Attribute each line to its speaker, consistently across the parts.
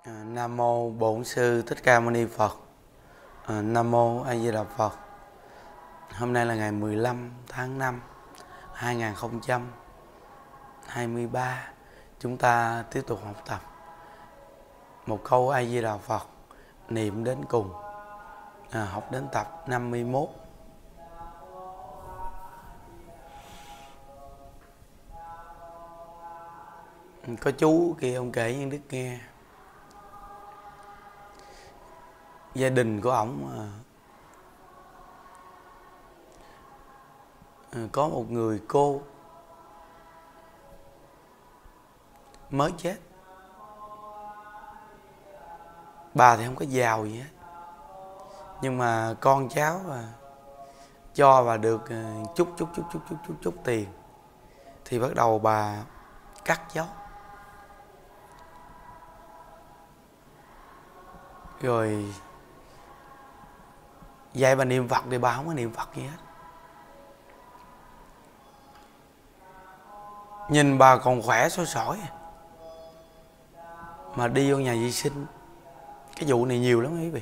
Speaker 1: Nam mô Bổn Sư Thích Ca Mâu Ni Phật. Nam mô A Di Đà Phật. Hôm nay là ngày 15 tháng 5 2023. Chúng ta tiếp tục học tập một câu A Di Đà Phật niệm đến cùng. Học đến tập 51. Có chú kia ông kể với Đức nghe, gia đình của ổng có một người cô mới chết. Bà thì không có giàu gì hết, nhưng mà con cháu cho bà được chút tiền, thì bắt đầu bà cắt dấu. Rồi dạy bà niệm Phật thì bà không có niệm Phật gì hết. Nhìn bà còn khỏe sôi sỏi, mà đi vô nhà vệ sinh. Cái vụ này nhiều lắm quý vị.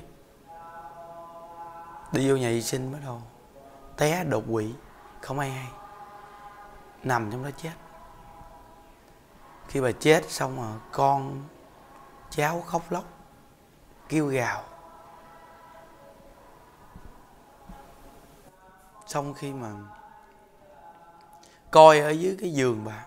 Speaker 1: Đi vô nhà vệ sinh bắt đầu té đột quỵ, không ai hay, nằm trong đó chết. Khi bà chết xong rồi con cháu khóc lóc kêu gào. Xong khi mà coi ở dưới cái giường bà,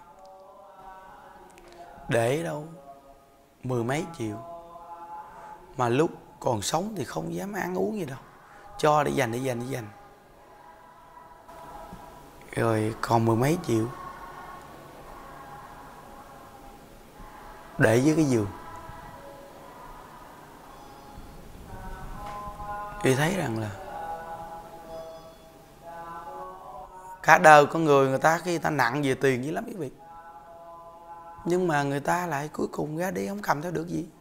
Speaker 1: để đâu 10 mấy triệu, mà lúc còn sống thì không dám ăn uống gì đâu, cho để dành. Rồi còn 10 mấy triệu để dưới cái giường. Thì thấy rằng là cả đời con người ta, khi người ta nặng về tiền dữ lắm quý vị, nhưng mà người ta lại cuối cùng ra đi không cầm theo được gì.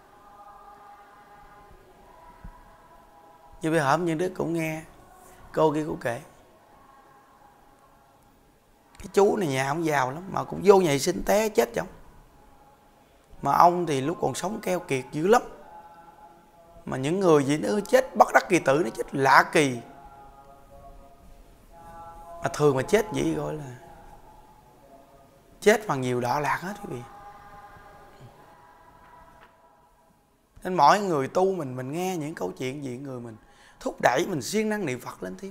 Speaker 1: Như bây hôm những đứa cũng nghe cô kia cũng kể, cái chú này nhà ông giàu lắm mà cũng vô nhà vệ sinh té chết chồng. Mà ông thì lúc còn sống keo kiệt dữ lắm, mà những người gì nữa chết bất đắc kỳ tử, nó chết lạ kỳ. Mà thường mà chết vậy gọi là chết bằng nhiều đọa lạc hết quý vị. Nên mỗi người tu mình nghe những câu chuyện gì, người mình thúc đẩy mình siêng năng niệm Phật lên thêm.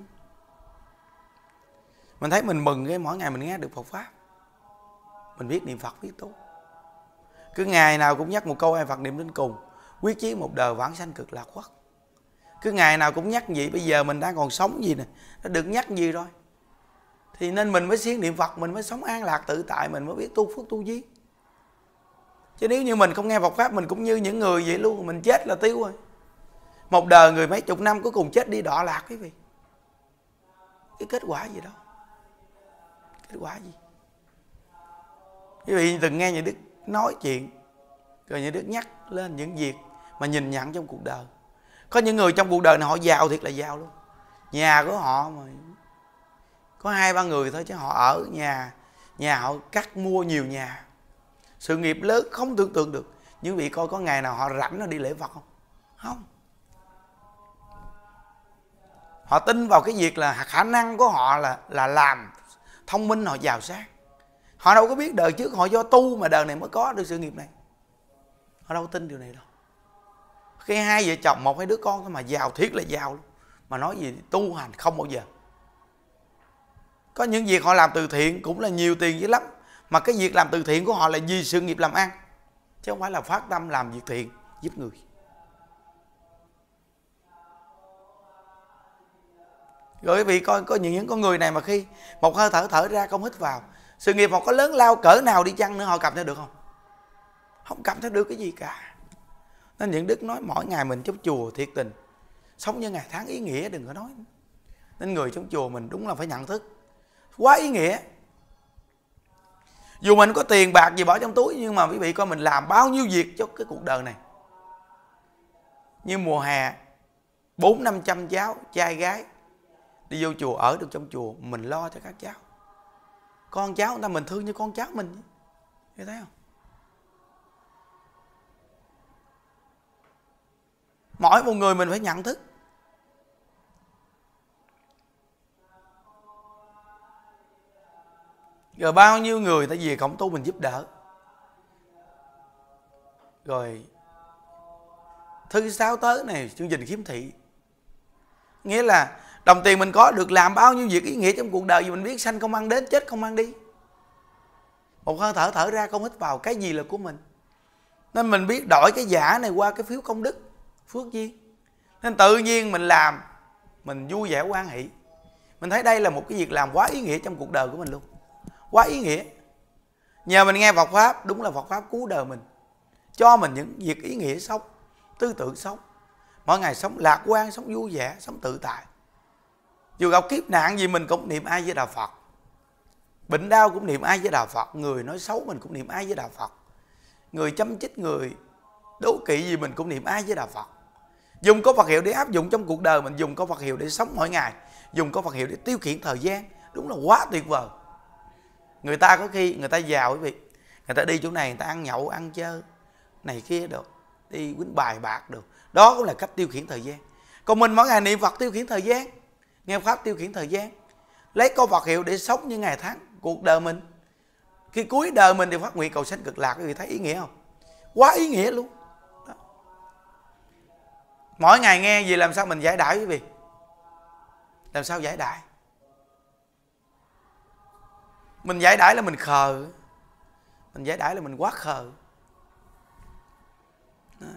Speaker 1: Mình thấy mình mừng cái mỗi ngày mình nghe được Phật Pháp, mình biết niệm Phật, biết tu. Cứ ngày nào cũng nhắc một câu ai Phật niệm đến cùng, quyết chí một đời vãng sanh cực lạc quốc. Cứ ngày nào cũng nhắc vậy. Bây giờ mình đang còn sống gì nè, nó được nhắc gì rồi, thì nên mình mới siêng niệm Phật, mình mới sống an lạc tự tại, mình mới biết tu phước tu duyên. Chứ nếu như mình không nghe Phật Pháp, mình cũng như những người vậy luôn, mình chết là tiêu rồi. Một đời người mấy chục năm cuối cùng chết đi đọa lạc quý vị. Cái kết quả gì đâu? Kết quả gì? Quý vị từng nghe những Đức nói chuyện, rồi những Đức nhắc lên những việc mà nhìn nhận trong cuộc đời. Có những người trong cuộc đời này họ giàu thiệt là giàu luôn. Nhà của họ mà có 2-3 người thôi, chứ họ ở nhà họ cắt mua nhiều nhà, sự nghiệp lớn không tưởng tượng được. Nhưng quý vị coi có ngày nào họ rảnh nó đi lễ Phật không? Không. Họ tin vào cái việc là khả năng của họ là làm thông minh, họ giàu sang. Họ đâu có biết đời trước họ do tu mà đời này mới có được sự nghiệp này. Họ đâu có tin điều này đâu. Khi hai vợ chồng, 1-2 đứa con thôi mà giàu thiệt là giàu luôn, mà nói gì tu hành không bao giờ. Có những việc họ làm từ thiện cũng là nhiều tiền dữ lắm, mà cái việc làm từ thiện của họ là vì sự nghiệp làm ăn, chứ không phải là phát tâm làm việc thiện giúp người. Rồi quý vị coi có những con người này mà khi một hơi thở thở ra không hít vào, sự nghiệp họ có lớn lao cỡ nào đi chăng nữa, họ cầm theo được không? Không cầm theo được cái gì cả. Nên những Đức nói mỗi ngày mình trong chùa thiệt tình sống như ngày tháng ý nghĩa, đừng có nói. Nên người trong chùa mình đúng là phải nhận thức quá ý nghĩa. Dù mình có tiền bạc gì bỏ trong túi, nhưng mà quý vị coi mình làm bao nhiêu việc cho cái cuộc đời này. Như mùa hè 400-500 cháu trai gái đi vô chùa, ở được trong chùa, mình lo cho các cháu. Con cháu người ta mình thương như con cháu mình, thấy không? Mỗi một người mình phải nhận thức. Rồi bao nhiêu người ta về cổng tu mình giúp đỡ. Rồi thứ 6 tới này chương trình khiếm thị, nghĩa là đồng tiền mình có được làm bao nhiêu việc ý nghĩa trong cuộc đời vì mình biết sanh không ăn đến, chết không ăn đi. Một hơi thở thở ra không hít vào, cái gì là của mình. Nên mình biết đổi cái giả này qua cái phiếu công đức, phước duyên. Nên tự nhiên mình làm, mình vui vẻ hoan hỷ. Mình thấy đây là một cái việc làm quá ý nghĩa trong cuộc đời của mình luôn. Quá ý nghĩa. Nhờ mình nghe Phật Pháp, đúng là Phật Pháp cứu đời mình, cho mình những việc ý nghĩa sống, tư tưởng sống. Mỗi ngày sống lạc quan, sống vui vẻ, sống tự tại. Dù gặp kiếp nạn gì mình cũng niệm Ai với Đạo Phật. Bệnh đau cũng niệm Ai với Đạo Phật. Người nói xấu mình cũng niệm Ai với Đạo Phật. Người châm chích, người đố kỵ gì mình cũng niệm Ai với Đạo Phật. Dùng có Phật hiệu để áp dụng trong cuộc đời mình, dùng có Phật hiệu để sống mỗi ngày, dùng có Phật hiệu để tiêu khiển thời gian. Đúng là quá tuyệt vời. Người ta có khi người ta giàu quý vị, người ta đi chỗ này người ta ăn nhậu ăn chơi này kia được, đi quýnh bài bạc được, đó cũng là cách tiêu khiển thời gian. Còn mình mỗi ngày niệm Phật tiêu khiển thời gian, nghe Pháp tiêu khiển thời gian, lấy câu Phật hiệu để sống những ngày tháng cuộc đời mình. Khi cuối đời mình thì phát nguyện cầu sanh cực lạc. Quý vị thấy ý nghĩa không? Quá ý nghĩa luôn đó. Mỗi ngày nghe gì làm sao mình giải đãi quý vị? Làm sao giải đãi? Mình giải đãi là mình khờ, mình giải đãi là mình quá khờ đó.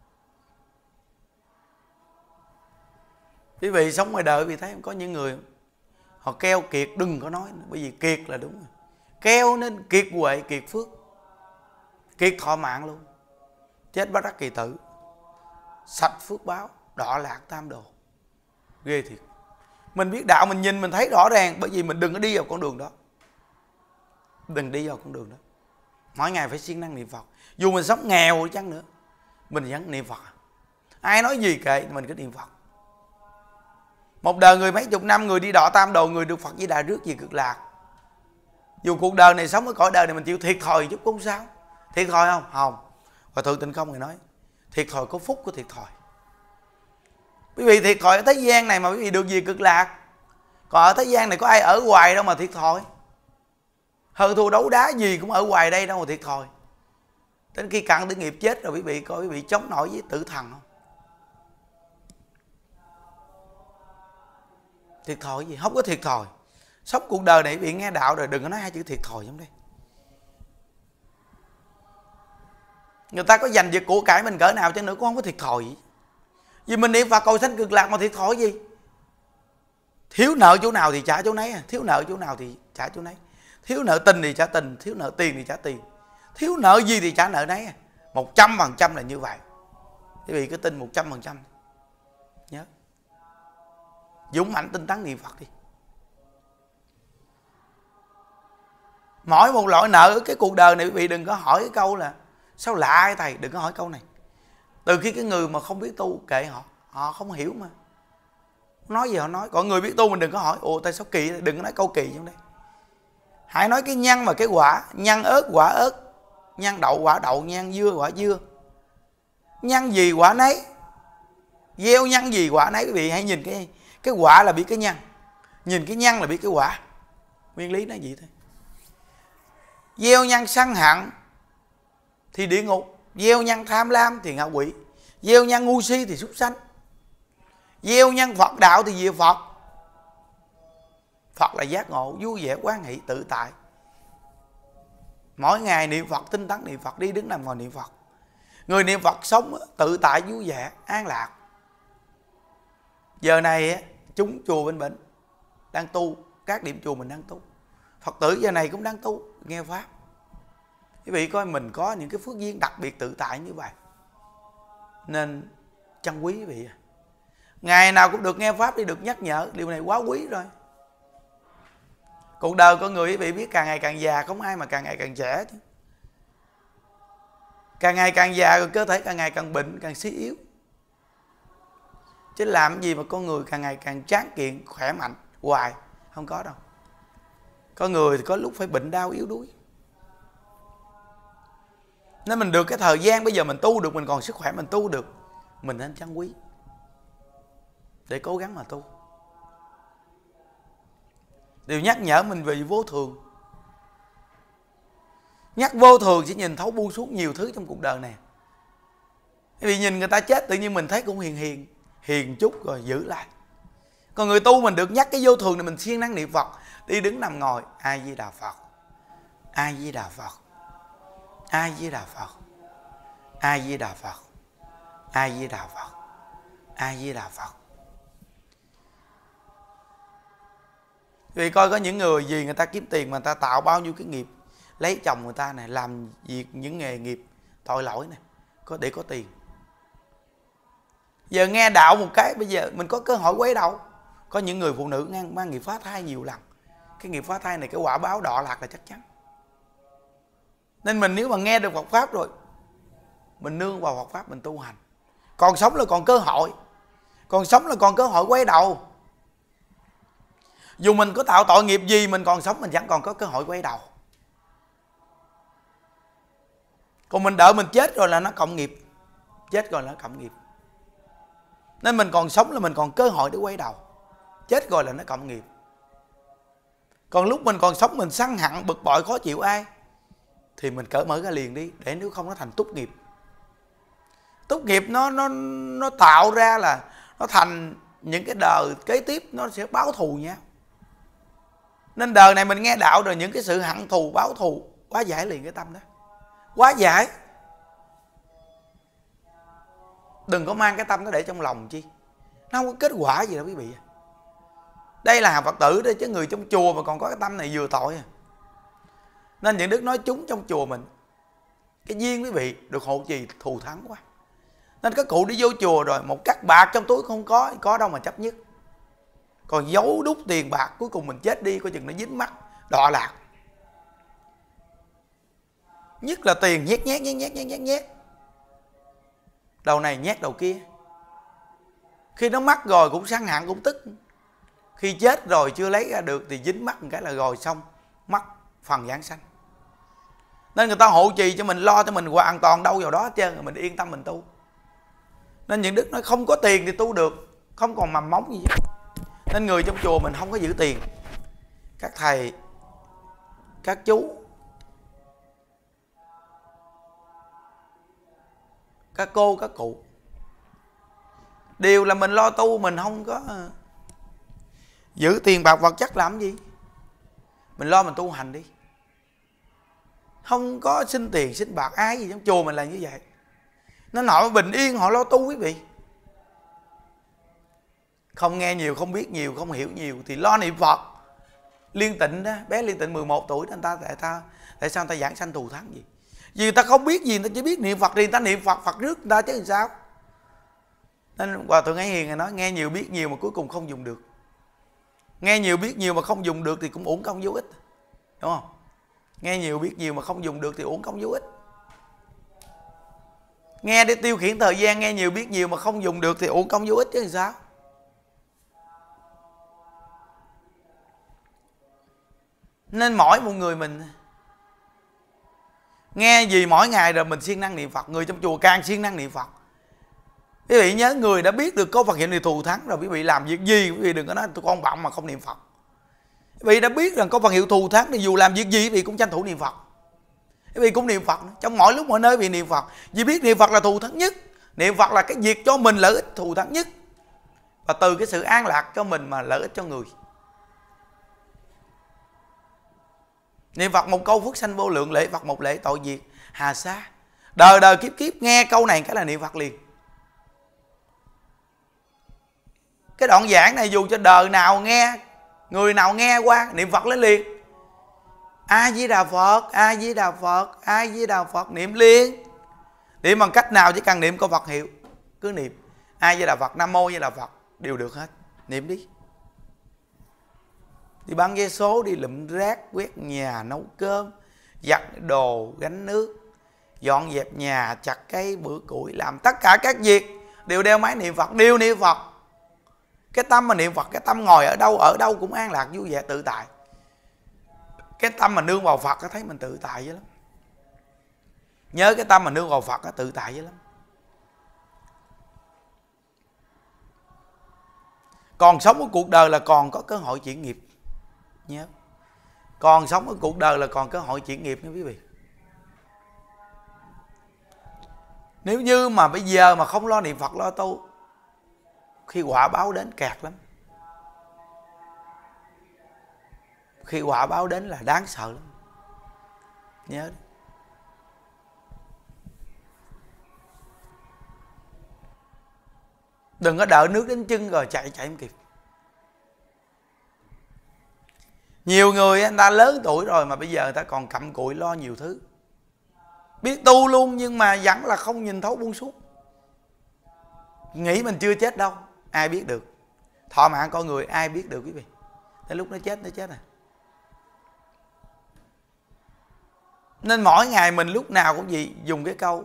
Speaker 1: Quý vị sống ngoài đời quý vị thấy không? Có những người họ keo kiệt, đừng có nói nữa, bởi vì kiệt là đúng rồi. Keo nên kiệt huệ, kiệt phước, kiệt thọ mạng luôn. Chết bất đắc kỳ tử, sạch phước báo, đọa lạc tam đồ. Ghê thiệt. Mình biết đạo mình nhìn mình thấy rõ ràng, bởi vì mình đừng có đi vào con đường đó. Đừng đi vào con đường đó. Mỗi ngày phải siêng năng niệm Phật. Dù mình sống nghèo chăng nữa, mình vẫn niệm Phật. Ai nói gì kệ, mình cứ niệm Phật. Một đời người mấy chục năm, người đi đọa tam đồ, người được Phật Di Đà rước về cực lạc. Dù cuộc đời này sống ở cõi đời này mình chịu thiệt thòi chút cũng sao. Thiệt thòi không? Không. Hòa Thượng Tịnh Không người nói thiệt thòi có phúc của thiệt thòi. Quý vị thiệt thòi ở thế gian này mà quý vị được về cực lạc. Còn ở thế gian này có ai ở hoài đâu mà thiệt thòi. Hơn thua đấu đá gì cũng ở hoài đây đâu mà thiệt thòi. Đến khi cạn tử nghiệp chết rồi quý vị coi quý vị chống nổi với tử thần không? Thiệt thòi gì? Không có thiệt thòi. Sống cuộc đời này quý vị nghe đạo rồi đừng có nói hai chữ thiệt thòi trong đây. Người ta có dành việc của cải mình cỡ nào chứ nữa cũng không có thiệt thòi gì. Vì mình niệm Phật cầu sanh cực lạc mà thiệt thòi gì? Thiếu nợ chỗ nào thì trả chỗ nấy, thiếu nợ chỗ nào thì trả chỗ nấy. Thiếu nợ tình thì trả tình, thiếu nợ tiền thì trả tiền, thiếu nợ gì thì trả nợ nấy. 100% là như vậy. Quý vị cứ tin 100%. Nhớ. Dũng mạnh tinh tấn niệm Phật đi. Mỗi một loại nợ ở cái cuộc đời này quý vị đừng có hỏi cái câu là sao lạ cái thầy, đừng có hỏi câu này. Từ khi cái người mà không biết tu kệ họ, họ không hiểu mà. Nói gì họ nói, còn người biết tu mình đừng có hỏi ồ tại sao kỳ, đừng có nói câu kỳ trong đây. Hãy nói cái nhân và cái quả, nhân ớt quả ớt, nhân đậu quả đậu, nhân dưa quả dưa. Nhân gì quả nấy, gieo nhân gì quả nấy. Quý vị hãy nhìn cái quả là biết cái nhân, nhìn cái nhân là biết cái quả. Nguyên lý nó vậy thôi. Gieo nhân sân hận thì địa ngục, gieo nhân tham lam thì ngạ quỷ, gieo nhân ngu si thì súc sanh, gieo nhân Phật đạo thì về Phật. Phật là giác ngộ, vui vẻ, hoan hỷ, tự tại. Mỗi ngày niệm Phật, tinh tấn niệm Phật, đi đứng nằm ngồi niệm Phật. Người niệm Phật sống tự tại, vui vẻ, an lạc. Giờ này chúng chùa bên Bệnh đang tu, các điểm chùa mình đang tu. Phật tử giờ này cũng đang tu, nghe Pháp. Quý vị coi mình có những cái phước duyên đặc biệt tự tại như vậy, nên trân quý quý vị. Ngày nào cũng được nghe Pháp đi, được nhắc nhở, điều này quá quý rồi. Cuộc đời con người quý vị biết càng ngày càng già, không ai mà càng ngày càng trẻ chứ. Càng ngày càng già rồi cơ thể càng ngày càng bệnh, càng suy yếu. Chứ làm gì mà con người càng ngày càng tráng kiện, khỏe mạnh hoài, không có đâu. Có người thì có lúc phải bệnh đau yếu đuối. Nên mình được cái thời gian bây giờ mình tu được, mình còn sức khỏe mình tu được, mình nên trân quý để cố gắng mà tu. Điều nhắc nhở mình về vô thường. Nhắc vô thường sẽ nhìn thấu buông xuống nhiều thứ trong cuộc đời này. Vì nhìn người ta chết tự nhiên mình thấy cũng hiền chút rồi giữ lại. Còn người tu mình được nhắc cái vô thường này, mình siêng năng niệm Phật, đi đứng nằm ngồi, A Di Đà Phật, A Di Đà Phật, A Di Đà Phật, A Di Đà Phật, A Di Đà Phật, A Di Đà Phật. Vì coi có những người gì người ta kiếm tiền mà người ta tạo bao nhiêu cái nghiệp, lấy chồng người ta này, làm việc những nghề nghiệp tội lỗi này để có tiền. Giờ nghe đạo một cái, bây giờ mình có cơ hội quay đầu. Có những người phụ nữ mang nghiệp phá thai nhiều lần. Cái nghiệp phá thai này cái quả báo đọa lạc là chắc chắn. Nên mình nếu mà nghe được Phật Pháp rồi, mình nương vào Phật Pháp mình tu hành. Còn sống là còn cơ hội. Còn sống là còn cơ hội quay đầu. Dù mình có tạo tội nghiệp gì, mình còn sống mình vẫn còn có cơ hội quay đầu. Còn mình đợi mình chết rồi là nó cộng nghiệp. Chết rồi là nó cộng nghiệp. Nên mình còn sống là mình còn cơ hội để quay đầu. Chết rồi là nó cộng nghiệp. Còn lúc mình còn sống mình sân hận, bực bội, khó chịu ai, thì mình cởi mở ra liền đi, để nếu không nó thành túc nghiệp. Túc nghiệp nó tạo ra là nó thành những cái đời kế tiếp nó sẽ báo thù nhau. Nên đời này mình nghe đạo rồi, những cái sự hận thù, báo thù, hóa giải liền cái tâm đó. Hóa giải. Đừng có mang cái tâm đó để trong lòng chi. Nó không có kết quả gì đâu quý vị. Đây là hàng Phật tử đây, chứ người trong chùa mà còn có cái tâm này vừa tội à. Nên những đức nói chúng trong chùa mình, cái duyên quý vị được hộ trì thù thắng quá. Nên các cụ đi vô chùa rồi, một cắc bạc trong túi không có đâu mà chấp nhất. Còn giấu đút tiền bạc, cuối cùng mình chết đi coi chừng nó dính mắt, đọa lạc. Nhất là tiền nhét. Đầu này nhét đầu kia. Khi nó mắc rồi cũng sân hận cũng tức. Khi chết rồi chưa lấy ra được thì dính mắt một cái là rồi xong, mất phần giảng sanh. Nên người ta hộ trì cho mình, lo cho mình hoàn toàn đâu vào đó hết trơn, rồi mình yên tâm mình tu. Nên những đức nói không có tiền thì tu được, không còn mầm móng gì hết. Nên người trong chùa mình không có giữ tiền. Các thầy, các chú, các cô, các cụ, điều là mình lo tu, mình không có giữ tiền bạc vật chất làm gì. Mình lo mình tu hành đi. Không có xin tiền xin bạc ai gì trong chùa mình là như vậy. Nên họ bình yên, họ lo tu quý vị. Không nghe nhiều, không biết nhiều, không hiểu nhiều thì lo niệm Phật. Liên Tịnh đó, bé Liên Tịnh 11 tuổi nên tại sao người ta giảng sanh thù thắng gì? Vì người ta không biết gì, người ta chỉ biết niệm Phật thì người ta niệm Phật, Phật rước người ta chứ làm sao. Nên Hòa Thượng Ái Hiền nói nghe nhiều biết nhiều mà cuối cùng không dùng được. Nghe nhiều biết nhiều mà không dùng được thì cũng uổng công vô ích. Đúng không? Nghe nhiều biết nhiều mà không dùng được thì uổng công vô ích. Nghe để tiêu khiển thời gian, nghe nhiều biết nhiều mà không dùng được thì uổng công vô ích chứ làm sao. Nên mỗi một người mình nghe gì mỗi ngày rồi mình siêng năng niệm Phật. Người trong chùa càng siêng năng niệm Phật. Quý vị nhớ, người đã biết được có Phật hiện thì thù thắng rồi. Quý vị làm việc gì quý vị đừng có nói tôi con bận mà không niệm Phật. Quý vị đã biết rằng có Phật hiệu thù thắng thì dù làm việc gì quý vị cũng tranh thủ niệm Phật. Quý vị cũng niệm Phật trong mọi lúc mọi nơi. Quý vị niệm Phật vì biết niệm Phật là thù thắng nhất. Niệm Phật là cái việc cho mình lợi ích thù thắng nhất. Và từ cái sự an lạc cho mình mà lợi ích cho người. Niệm Phật một câu phước sanh vô lượng, lễ Phật một lễ tội diệt hà sa. Đời đời kiếp kiếp nghe câu này cái là niệm Phật liền. Cái đoạn giảng này dù cho đời nào nghe, người nào nghe qua niệm Phật lên liền. A Di Đà Phật, A Di Đà Phật, A Di Đà Phật, niệm liền. Niệm bằng cách nào chỉ cần niệm câu Phật hiệu, cứ niệm A Di Đà Phật, Nam Mô Di Đà Phật đều được hết. Niệm đi. Đi bán vé số, đi lụm rác, quét nhà, nấu cơm, giặt đồ, gánh nước, dọn dẹp nhà, chặt cây, bữa củi, làm tất cả các việc đều đeo máy niệm Phật, đều niệm Phật. Cái tâm mà niệm Phật, cái tâm ngồi ở đâu cũng an lạc vui vẻ tự tại. Cái tâm mà nương vào Phật thấy mình tự tại dữ lắm. Nhớ cái tâm mà nương vào Phật tự tại dữ lắm. Còn sống ở cuộc đời là còn có cơ hội chuyển nghiệp. Nhớ, còn sống ở cuộc đời là còn cơ hội chuyển nghiệp nha quý vị. Nếu như mà bây giờ mà không lo niệm Phật lo tu, khi quả báo đến kẹt lắm. Khi quả báo đến là đáng sợ lắm. Nhớ. Đừng có đợi nước đến chân rồi chạy không kịp. Nhiều người anh ta lớn tuổi rồi mà bây giờ người ta còn cặm cụi lo nhiều thứ. Biết tu luôn nhưng mà vẫn là không nhìn thấu buông xuống. Nghĩ mình chưa chết đâu, ai biết được. Thọ mạng con người ai biết được quý vị. Đến lúc nó chết rồi. Nên mỗi ngày mình lúc nào cũng gì dùng cái câu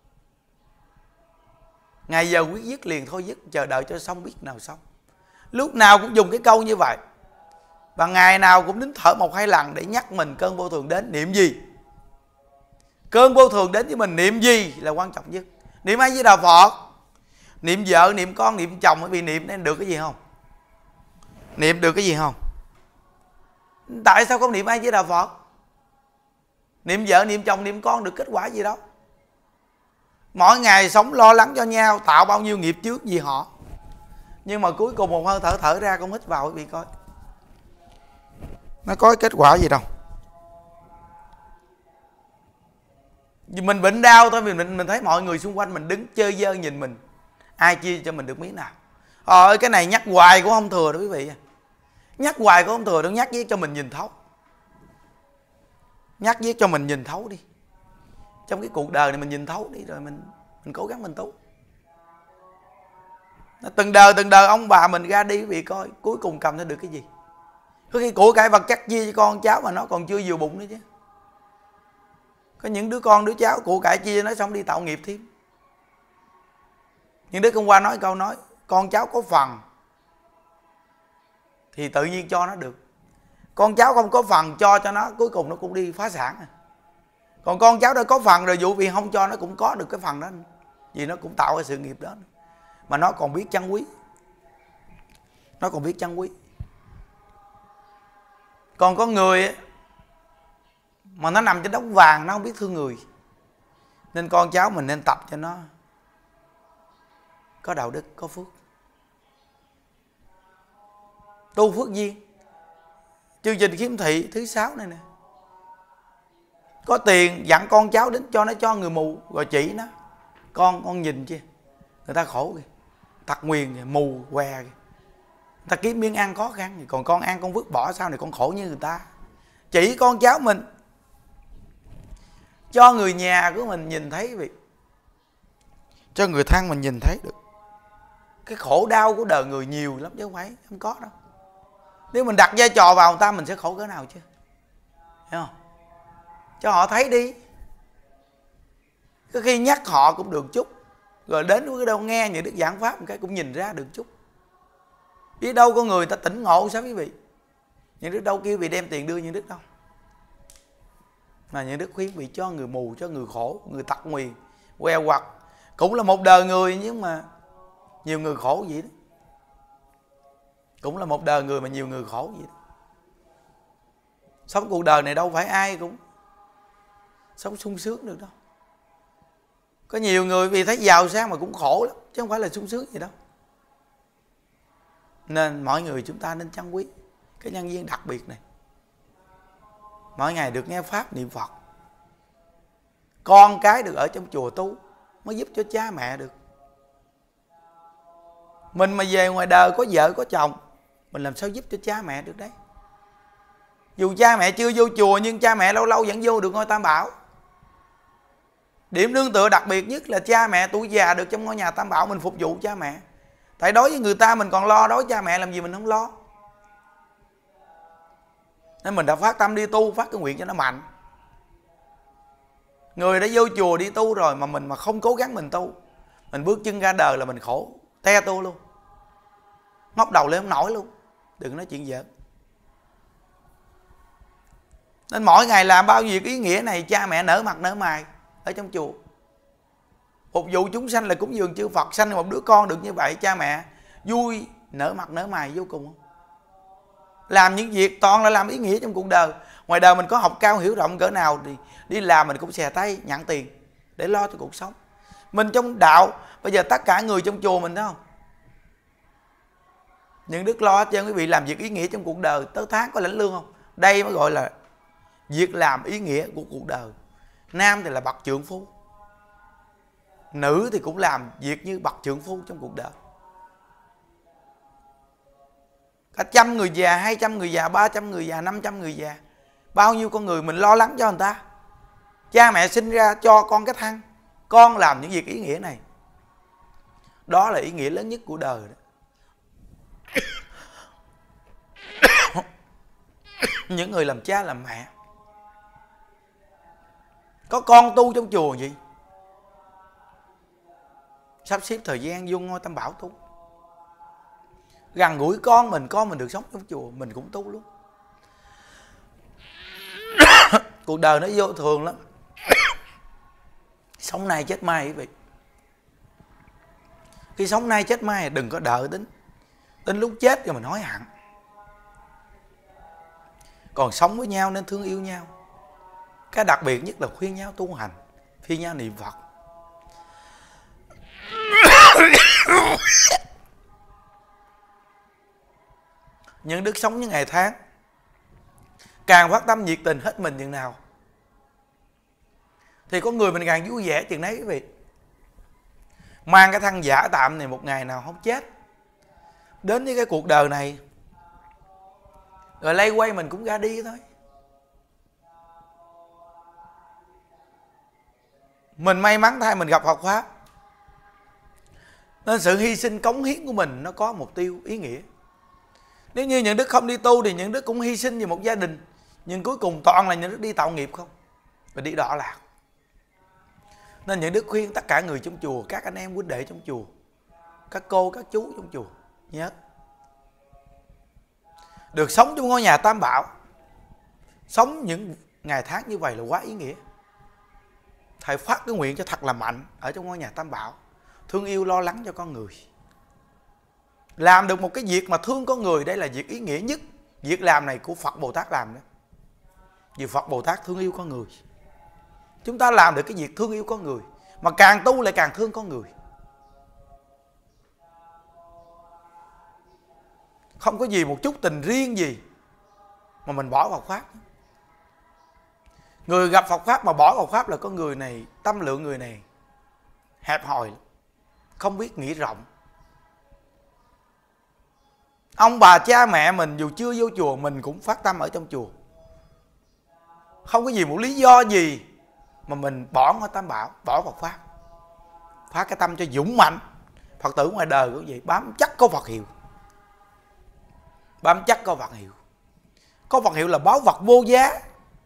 Speaker 1: ngày giờ quyết dứt liền thôi dứt, chờ đợi cho xong biết nào xong. Lúc nào cũng dùng cái câu như vậy. Và ngày nào cũng nín thở 1-2 lần để nhắc mình cơn vô thường đến, niệm gì? Cơn vô thường đến với mình niệm gì là quan trọng nhất. Niệm A Di Đà Phật, niệm vợ, niệm con, niệm chồng. Bởi vì niệm nên được cái gì không? Niệm được cái gì không? Tại sao không niệm A Di Đà Phật? Niệm vợ, niệm chồng, niệm con được kết quả gì đâu. Mỗi ngày sống lo lắng cho nhau, tạo bao nhiêu nghiệp trước vì họ. Nhưng mà cuối cùng một hơi thở thở ra, con hít vào quý vị coi, nó có kết quả gì đâu. Vì mình bệnh đau thôi, mình thấy mọi người xung quanh mình đứng chơi dơ nhìn mình, ai chia cho mình được miếng nào. Ơi cái này nhắc hoài cũng không thừa đâu quý vị. Nhắc hoài cũng không thừa đâu, nhắc viết cho mình nhìn thấu. Nhắc viết cho mình nhìn thấu đi. Trong cái cuộc đời này mình nhìn thấu đi rồi mình cố gắng mình tu. Từng đời ông bà mình ra đi quý vị coi, cuối cùng cầm ra được cái gì? Có khi của cải vật chất chia cho con cháu mà nó còn chưa vừa bụng nữa chứ. Có những đứa con đứa cháu của cải chia nó xong đi tạo nghiệp thêm. Nhưng Đức hôm qua nói câu nói con cháu có phần thì tự nhiên cho nó được. Con cháu không có phần cho nó, cuối cùng nó cũng đi phá sản. Còn con cháu đã có phần rồi, vụ vì không cho nó cũng có được cái phần đó, vì nó cũng tạo cái sự nghiệp đó. Mà nó còn biết trân quý. Nó còn biết trân quý. Còn có người mà nó nằm trên đống vàng, nó không biết thương người. Nên con cháu mình nên tập cho nó có đạo đức, có phước. Tu phước duyên. Chương trình khiếm thị thứ 6 này nè, có tiền dặn con cháu đến cho nó cho người mù, rồi chỉ nó, con nhìn chưa, người ta khổ kìa, tật nguyền kìa, mù què kìa, người ta kiếm miếng ăn khó khăn, còn con ăn con vứt bỏ, sau này con khổ như người ta. Chỉ con cháu mình, cho người nhà của mình nhìn thấy việc, cho người thân mình nhìn thấy được cái khổ đau của đời người nhiều lắm chứ không có đâu. Nếu mình đặt vai trò vào người ta mình sẽ khổ cỡ nào chứ, hiểu không? Cho họ thấy đi. Có khi nhắc họ cũng được chút, rồi đến với cái đâu nghe những đức giảng pháp một cái cũng nhìn ra được chút. Biết đâu có người ta tỉnh ngộ sao quý vị. Những đức đâu kêu bị đem tiền đưa những đức đâu, mà những đức khuyến bị cho người mù, cho người khổ, người tật nguyền, queo quặt. Cũng là một đời người nhưng mà nhiều người khổ vậy đó. Cũng là một đời người mà nhiều người khổ vậy đó. Sống cuộc đời này đâu phải ai cũng sống sung sướng được đâu. Có nhiều người vì thấy giàu sang mà cũng khổ lắm, chứ không phải là sung sướng gì đâu. Nên mọi người chúng ta nên trân quý cái nhân duyên đặc biệt này. Mỗi ngày được nghe pháp niệm Phật, con cái được ở trong chùa tu mới giúp cho cha mẹ được. Mình mà về ngoài đời có vợ có chồng, mình làm sao giúp cho cha mẹ được đấy. Dù cha mẹ chưa vô chùa nhưng cha mẹ lâu lâu vẫn vô được ngôi Tam Bảo. Điểm nương tựa đặc biệt nhất là cha mẹ tuổi già được trong ngôi nhà Tam Bảo, mình phục vụ cha mẹ. Tại đối với người ta mình còn lo, đối với cha mẹ làm gì mình không lo. Nên mình đã phát tâm đi tu, phát cái nguyện cho nó mạnh. Người đã vô chùa đi tu rồi mà mình mà không cố gắng mình tu, mình bước chân ra đời là mình khổ te tu luôn, ngóc đầu lên không nổi luôn. Đừng nói chuyện giỡn. Nên mỗi ngày làm bao nhiêu ý nghĩa này, cha mẹ nở mặt nở mày ở trong chùa. Phục vụ chúng sanh là cúng dường chư Phật, sanh một đứa con được như vậy, cha mẹ vui nở mặt nở mày vô cùng không? Làm những việc toàn là làm ý nghĩa trong cuộc đời. Ngoài đời mình có học cao hiểu rộng cỡ nào thì đi làm mình cũng xè tay nhận tiền để lo cho cuộc sống. Mình trong đạo, bây giờ tất cả người trong chùa mình thấy không? Những đức lo hết trơn quý vị, làm việc ý nghĩa trong cuộc đời, tới tháng có lãnh lương không? Đây mới gọi là việc làm ý nghĩa của cuộc đời. Nam thì là bậc trượng phu, nữ thì cũng làm việc như bậc trượng phu trong cuộc đời. Cả 100 người già, 200 người già, 300 người già, 500 người già, bao nhiêu con người mình lo lắng cho người ta. Cha mẹ sinh ra cho con cái thăng, con làm những việc ý nghĩa này. Đó là ý nghĩa lớn nhất của đời đó. Những người làm cha làm mẹ, có con tu trong chùa gì, sắp xếp thời gian vô ngôi Tam Bảo tu, gần gũi con mình được sống trong chùa, mình cũng tu luôn. Cuộc đời nó vô thường lắm. Sống nay chết mai quý vị. Khi sống nay chết mai đừng có đợi đến lúc chết rồi mình hối hận. Còn sống với nhau nên thương yêu nhau. Cái đặc biệt nhất là khuyên nhau tu hành, khuyên nhau niệm Phật. Những đức sống những ngày tháng, càng phát tâm nhiệt tình hết mình chừng nào thì có người mình càng vui vẻ chừng đấy quý vị. Mang cái thân giả tạm này một ngày nào không chết, đến với cái cuộc đời này rồi lay quay mình cũng ra đi thôi. Mình may mắn thay mình gặp Phật Pháp, nên sự hy sinh cống hiến của mình nó có mục tiêu ý nghĩa. Nếu như những đức không đi tu thì những đức cũng hy sinh vì một gia đình, nhưng cuối cùng toàn là những đức đi tạo nghiệp không, và đi đọa lạc. Nên những đức khuyên tất cả người trong chùa, các anh em huynh đệ trong chùa, các cô các chú trong chùa nhớ, được sống trong ngôi nhà Tam Bảo, sống những ngày tháng như vậy là quá ý nghĩa. Thầy phát cái nguyện cho thật là mạnh ở trong ngôi nhà Tam Bảo, thương yêu lo lắng cho con người, làm được một cái việc mà thương con người. Đây là việc ý nghĩa nhất. Việc làm này của Phật Bồ Tát làm đó. Vì Phật Bồ Tát thương yêu con người, chúng ta làm được cái việc thương yêu con người, mà càng tu lại càng thương con người. Không có gì một chút tình riêng gì mà mình bỏ Phật Pháp. Người gặp Phật Pháp mà bỏ Phật Pháp là có người này, tâm lượng người này hẹp hòi, không biết nghĩ rộng. Ông bà cha mẹ mình dù chưa vô chùa, mình cũng phát tâm ở trong chùa. Không có gì một lý do gì mà mình bỏ ngôi Tam Bảo, bỏ Phật Pháp. Phát cái tâm cho dũng mạnh. Phật tử ngoài đời cũng vậy, bám chắc có Phật hiệu. Bám chắc có Phật hiệu. Có Phật hiệu là báu vật vô giá.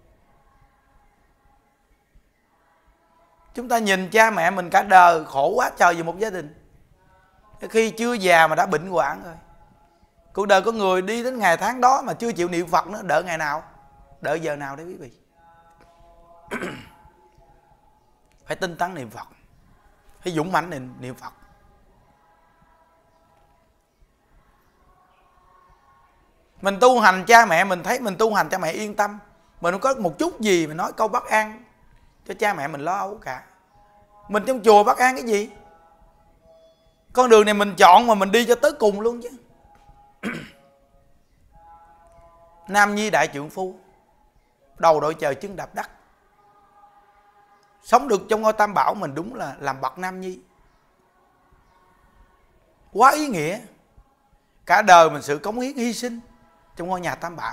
Speaker 1: Chúng ta nhìn cha mẹ mình cả đời khổ quá trời vì một gia đình, khi chưa già mà đã bệnh hoạn rồi. Cuộc đời có người đi đến ngày tháng đó mà chưa chịu niệm Phật nữa, đợi ngày nào, đợi giờ nào đấy quý vị. Phải tinh tấn niệm Phật, phải dũng mãnh niệm Phật. Mình tu hành cha mẹ mình thấy mình tu hành cha mẹ yên tâm, mình không có một chút gì mà nói câu bất an cho cha mẹ mình lo âu cả. Mình trong chùa bất an cái gì? Con đường này mình chọn mà mình đi cho tới cùng luôn chứ. Nam nhi đại trượng phu, đầu đội trời chân đạp đất, sống được trong ngôi Tam Bảo mình đúng là làm bậc nam nhi, quá ý nghĩa. Cả đời mình sự cống hiến hy sinh trong ngôi nhà Tam Bảo.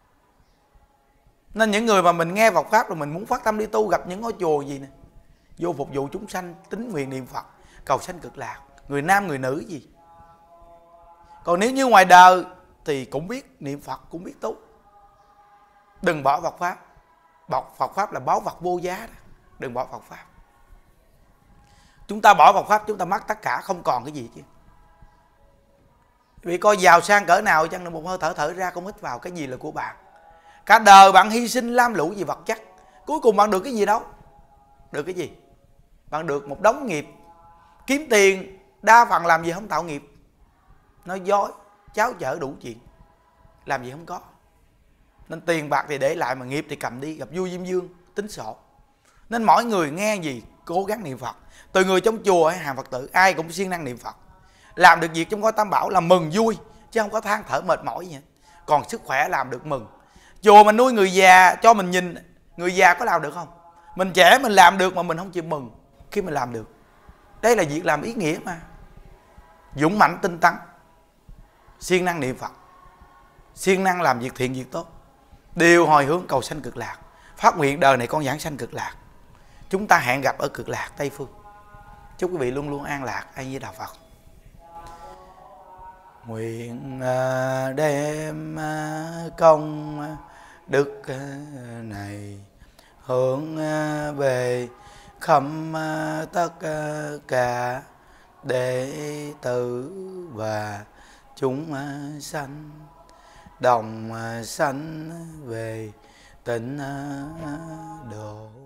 Speaker 1: Nên những người mà mình nghe Phật Pháp rồi mình muốn phát tâm đi tu, gặp những ngôi chùa gì nè, vô phục vụ chúng sanh, tín nguyện niệm Phật, cầu sanh cực lạc, người nam người nữ gì. Còn nếu như ngoài đời thì cũng biết niệm Phật, cũng biết tu. Đừng bỏ Phật Pháp. Phật Pháp là báu vật vô giá đó. Đừng bỏ Phật Pháp. Chúng ta bỏ Phật Pháp chúng ta mất tất cả, không còn cái gì chứ. Vì coi giàu sang cỡ nào chăng, một hơi thở thở ra không hít vào, cái gì là của bạn. Cả đời bạn hy sinh lam lũ vì vật chất, cuối cùng bạn được cái gì đâu? Được cái gì? Bạn được một đống nghiệp. Kiếm tiền đa phần làm gì không tạo nghiệp, nói dối, cháo chở đủ chuyện, làm gì không có. Nên tiền bạc thì để lại mà nghiệp thì cầm đi, gặp vua Diêm Vương tính sổ. Nên mỗi người nghe gì cố gắng niệm Phật. Từ người trong chùa hay hàng Phật tử ai cũng siêng năng niệm Phật, làm được việc trong gói tam bảo là mừng vui, chứ không có than thở mệt mỏi gì hết. Còn sức khỏe làm được mừng. Chùa mình nuôi người già cho mình nhìn, người già có làm được không? Mình trẻ mình làm được mà mình không chịu mừng khi mình làm được. Đây là việc làm ý nghĩa mà. Dũng mãnh tinh tấn, siêng năng niệm Phật, siêng năng làm việc thiện việc tốt, đều hồi hướng cầu sanh cực lạc. Phát nguyện đời này con giảng sanh cực lạc, chúng ta hẹn gặp ở cực lạc Tây Phương. Chúc quý vị luôn luôn an lạc. A Di Đà Phật. Nguyện đem công đức này hướng về khắp tất cả đệ tử và chúng sanh, đồng sanh về tịnh độ.